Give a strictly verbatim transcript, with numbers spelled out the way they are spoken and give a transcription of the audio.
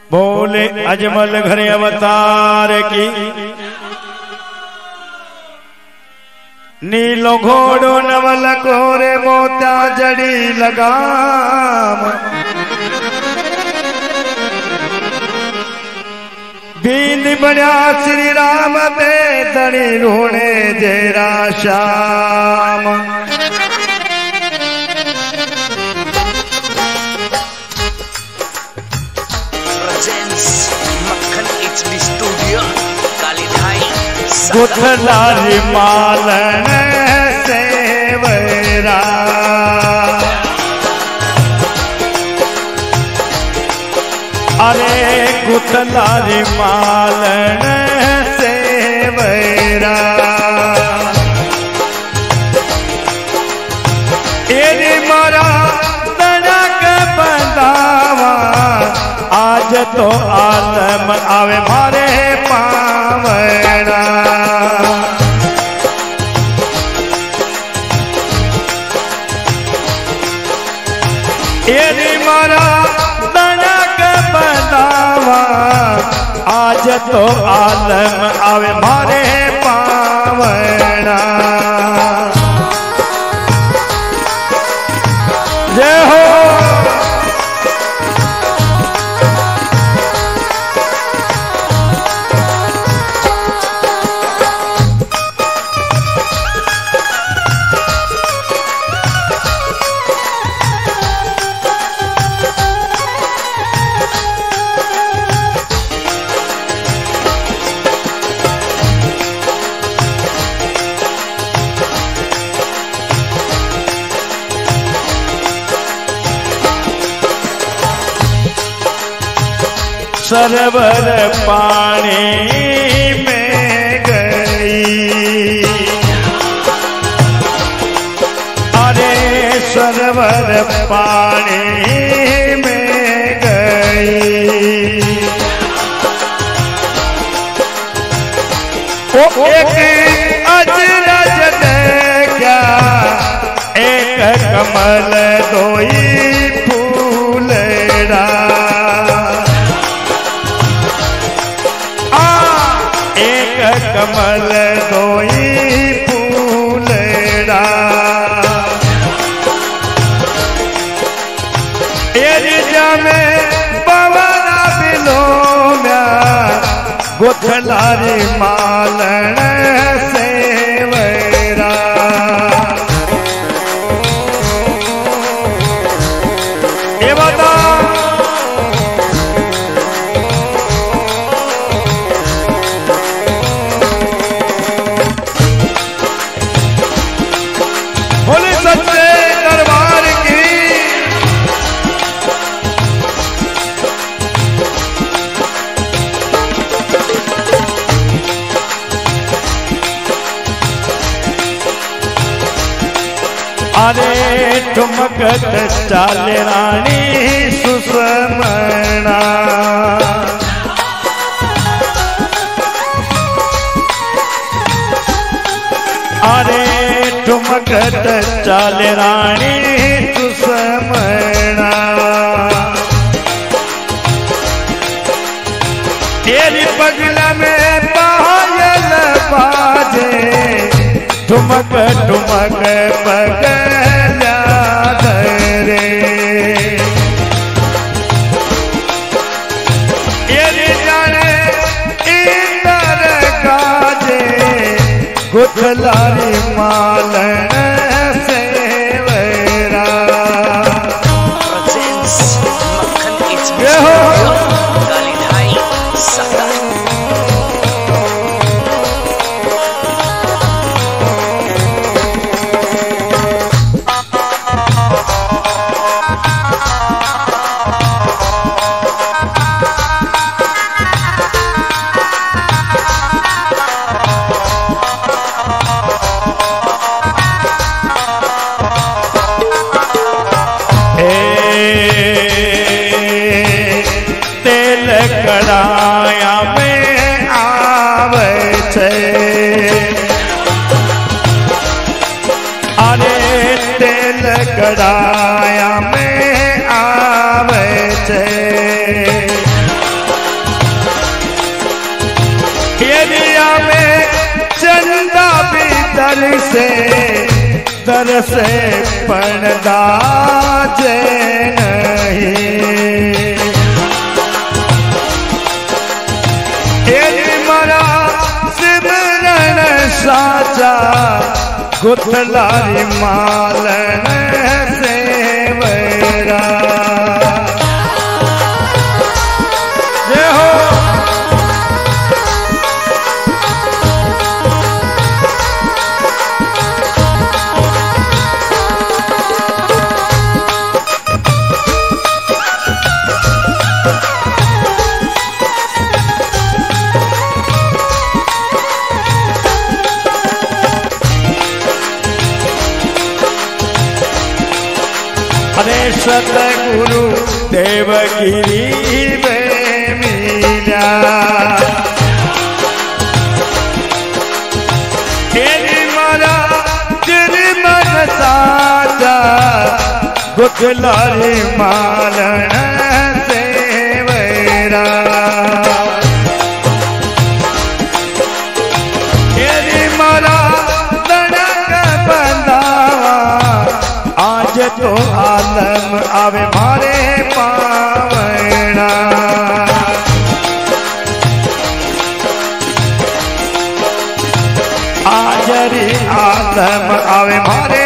बोले अजमल घरे अवतार की। नीलो घोड़ो नवल कोरे मोत्या जड़ी लगाम। बींद बड़ा श्री राम दे तड़ी रोने जेरा श्याम। मक्खन एचडी स्टूडियो कालीधाई। गुथलारी मालन सेवरा। अरे गुथलारी मालन सेवरा। एरी मारा तड़क बंदावा। आज तो आलम आवे मारे पावना। एरी मारा तड़क बंदावा। आज तो आलम आवे मारे पावना। जय हो सरवर पानी में गई। अरे सरवर पानी में गई। वो एक अजरज देखा। एक कमल दोई फूलड़ा। कमल दोई फूलड़ा। एरिजा में पवना बिलो में गुथलारी मालन सेवरा। ये बता अरे ठुमकत चाल रानी सुषमना। अरे ठुमकत चाल रानी सुषमना। तेरी पगला में पायल बाजे। ठुमक ठुमक पगला धरे। ये जाने इंदर गाजे। गुथलारी मालन सेवरा। मक्खन एचडी स्टूडियो कालीधाई सदा। कड़ाया में आवे छे। अरे तेल कड़ाया में आवे छे। दर से दर से पड़दा जे नहीं तेरी मरा सिमरन साचा गुथलारी मालन सेवरा जय हो अरे सतगुरु देवगिरी में मिला तेरी मारा तेरी मन साजा गुथलारी मालन सेवरा तेरी मारा तड़क बंदावा आज तो आलम आवे मारे पावना आज री आलम आवे मारे